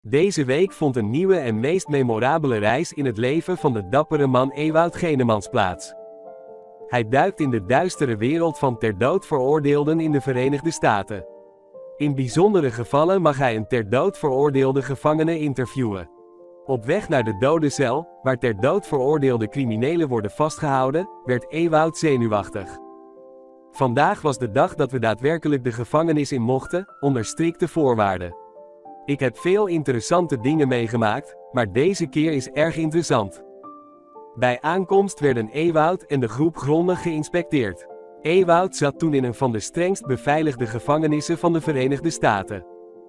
Deze week vond een nieuwe en meest memorabele reis in het leven van de dappere man Ewout Genemans plaats. Hij duikt in de duistere wereld van ter dood veroordeelden in de Verenigde Staten. In bijzondere gevallen mag hij een ter dood veroordeelde gevangene interviewen. Op weg naar de dodencel, waar ter dood veroordeelde criminelen worden vastgehouden, werd Ewout zenuwachtig. Vandaag was de dag dat we daadwerkelijk de gevangenis in mochten, onder strikte voorwaarden. Ik heb veel interessante dingen meegemaakt, maar deze keer is erg interessant. Bij aankomst werden Ewout en de groep grondig geïnspecteerd. Ewout zat toen in een van de strengst beveiligde gevangenissen van de Verenigde Staten.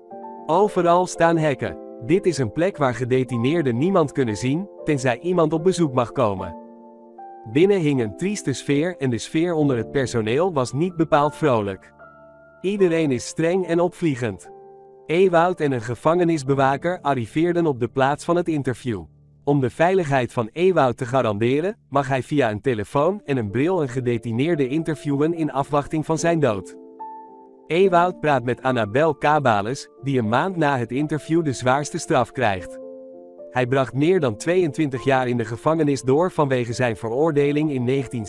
Overal staan hekken. Dit is een plek waar gedetineerden niemand kunnen zien, tenzij iemand op bezoek mag komen. Binnen hing een trieste sfeer en de sfeer onder het personeel was niet bepaald vrolijk. Iedereen is streng en opvliegend. Ewout en een gevangenisbewaker arriveerden op de plaats van het interview. Om de veiligheid van Ewout te garanderen, mag hij via een telefoon en een bril een gedetineerde interviewen in afwachting van zijn dood. Ewout praat met Annabel Cabales, die een maand na het interview de zwaarste straf krijgt. Hij bracht meer dan 22 jaar in de gevangenis door vanwege zijn veroordeling in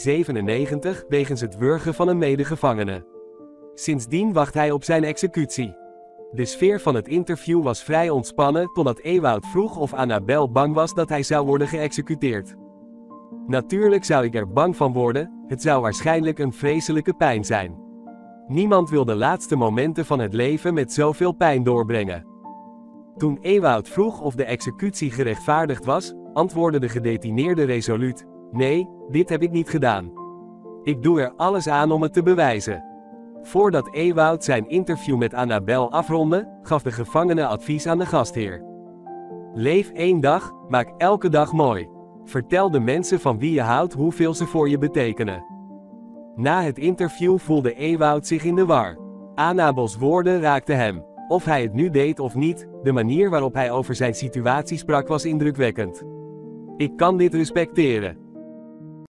1997 wegens het wurgen van een medegevangene. Sindsdien wacht hij op zijn executie. De sfeer van het interview was vrij ontspannen totdat Ewout vroeg of Annabel bang was dat hij zou worden geëxecuteerd. Natuurlijk zou ik er bang van worden, het zou waarschijnlijk een vreselijke pijn zijn. Niemand wil de laatste momenten van het leven met zoveel pijn doorbrengen. Toen Ewout vroeg of de executie gerechtvaardigd was, antwoordde de gedetineerde resoluut: nee, dit heb ik niet gedaan. Ik doe er alles aan om het te bewijzen. Voordat Ewout zijn interview met Annabel afrondde, gaf de gevangene advies aan de gastheer. Leef één dag, maak elke dag mooi. Vertel de mensen van wie je houdt hoeveel ze voor je betekenen. Na het interview voelde Ewout zich in de war. Annabels woorden raakten hem. Of hij het nu deed of niet, de manier waarop hij over zijn situatie sprak was indrukwekkend. Ik kan dit respecteren.